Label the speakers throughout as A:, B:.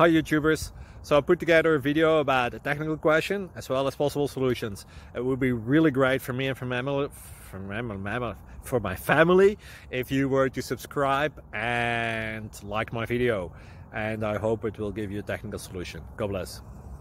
A: Hi YouTubers! So I put together a video about a technical question as well as possible solutions. It would be really great for me and for my family if you were to subscribe and like my video, and I hope it will give you a technical solution. God bless.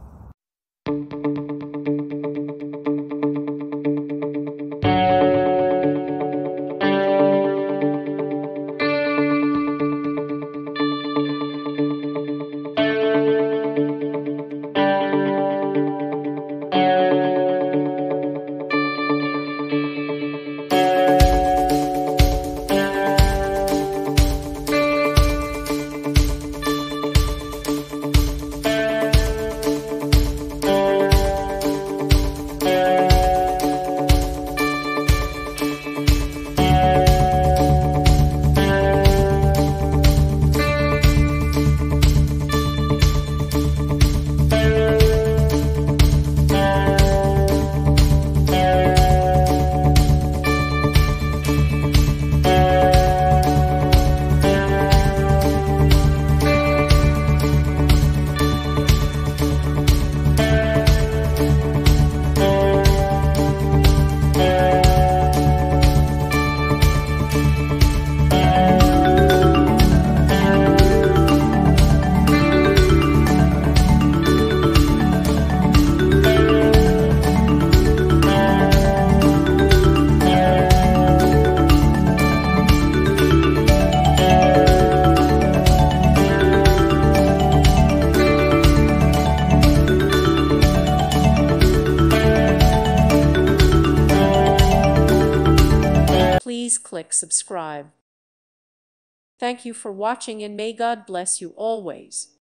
B: Please click subscribe. Thank you for watching, and may God bless you always.